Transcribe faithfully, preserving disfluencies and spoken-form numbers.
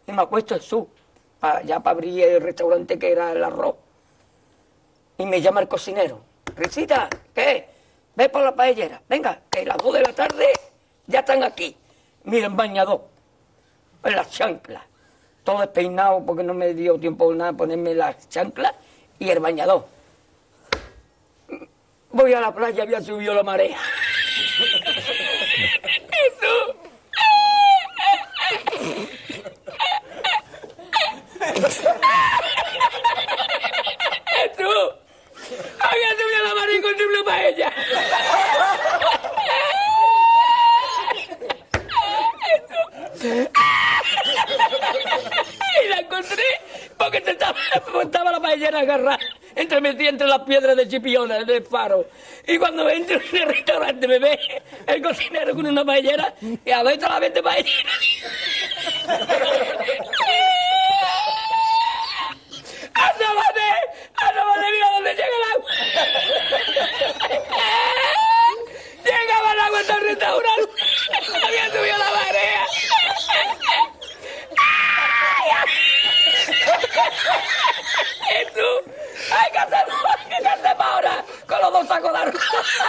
y me acuesto en su, pa, ya para abrir el restaurante que era el arroz. Y me llama el cocinero. Risita, ¿qué? Ve por la paellera. Venga, que a las dos de la tarde ya están aquí. Mira, en bañador, en las chanclas. Todo despeinado porque no me dio tiempo nada ponerme las chanclas y el bañador. Voy a la playa, había subido la marea. ¿Y tú? ¿Y tú? Había subido la marea y encontré una paella. Y la encontré porque te estaba, estaba la paellera agarrada entre metida entre las piedras de Chipiona, del faro. Y cuando entro en el restaurante me ve el cocinero con una paellera y a ver la vez paellera. ¡Asómate! ¡Asómate! ¡Mira dónde llega el agua! ¡Llegaba el agua hasta el restaurante! ¡Había subido la marea! ¿Y tú? ¡Ay, qué hacemos! ¿Qué hacemos ahora? Con los dos sacos de arroz.